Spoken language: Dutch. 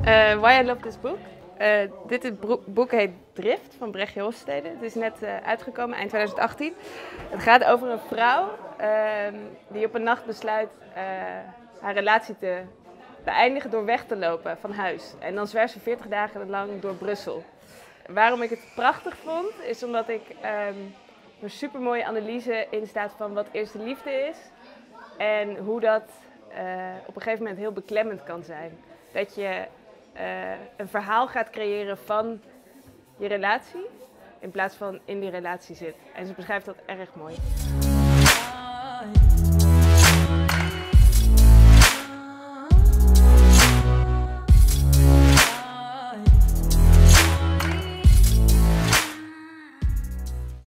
Why I Love This Book. Dit boek heet Drift van Brechtje Hofstede. Het is net uitgekomen, eind 2018. Het gaat over een vrouw die op een nacht besluit haar relatie te beëindigen door weg te lopen van huis. En dan zwerft ze 40 dagen lang door Brussel. Waarom ik het prachtig vond, is omdat ik een supermooie analyse in staat van wat eerste liefde is. En hoe dat op een gegeven moment heel beklemmend kan zijn. Dat je een verhaal gaat creëren van je relatie, in plaats van in die relatie zit. En ze beschrijft dat erg mooi.